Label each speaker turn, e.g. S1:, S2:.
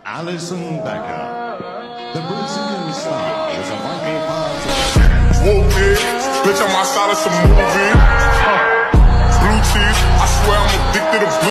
S1: Alison Becker, the Brazilian star, was a vital part of
S2: Whoa, bitch, I'm outside of some movie.